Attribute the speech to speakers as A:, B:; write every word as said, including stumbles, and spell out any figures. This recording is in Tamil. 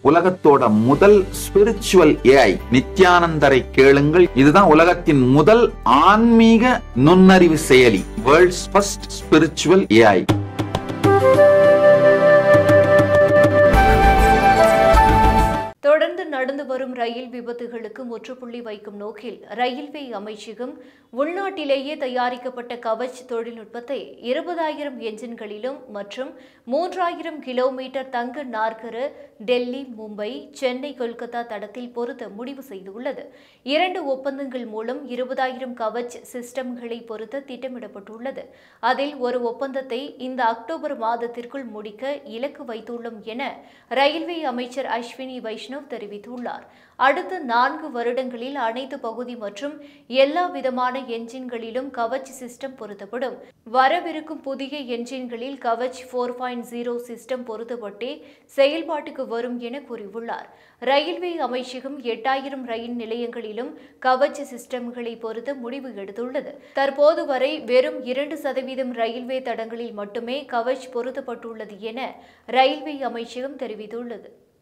A: உலகத்தோட முதல் ஸ்பிரிச்சுவல் ஏஐ நித்யானந்தரை கேளுங்கள். இதுதான் உலகத்தின் முதல் ஆன்மீக நுண்ணறிவு செயலி. World's first spiritual AI.
B: தொடர்ந்து நடந்து வரும் ரயில் விபத்துகளுக்கு முற்றுப்புள்ளி வைக்கும் நோக்கில் ரயில்வே அமைச்சகம் உள்நாட்டிலேயே தயாரிக்கப்பட்ட கவச் தொழில்நுட்பத்தை இருபதாயிரம் என்ஜின்களிலும் மற்றும் மூன்றாயிரம் கிலோமீட்டர் தங்க நாற்கர டெல்லி, மும்பை, சென்னை, கொல்கத்தா தடத்தில் பொருத்த முடிவு செய்துள்ளது. இரண்டு ஒப்பந்தங்கள் மூலம் இருபதாயிரம் கவச் சிஸ்டம்களை பொருத்த திட்டமிடப்பட்டுள்ளது. அதில் ஒரு ஒப்பந்தத்தை இந்த அக்டோபர் மாதத்திற்குள் முடிக்க இலக்கு வைத்துள்ளோம் என ரயில்வே அமைச்சர் அஸ்வினி வைஷ்ணவ் தெரிவித்துள்ளார். அடுத்த நான்கு வருடங்களில் அனைத்து பகுதி மற்றும் எல்லா விதமான என்ஜின்களிலும் கவச் சிஸ்டம் பொருத்தப்படும். வரவிருக்கும் புதிய என்ஜின்களில் Kavach four point zero system பொருத்தப்பட்டே செயல்பாட்டுக்கு வரும் என கூறியுள்ளார். ரயில்வே அமைச்சகம் எட்டாயிரம் ரயில் நிலையங்களிலும் கவச் சிஸ்டம்களை பொருத்த முடிவு எடுத்துள்ளது. தற்போது வரை வெறும் இரண்டு சதவீதம் ரயில்வே தடங்களில் மட்டுமே கவச் பொருத்தப்பட்டுள்ளது என ரயில்வே அமைச்சகம் தெரிவித்துள்ளது.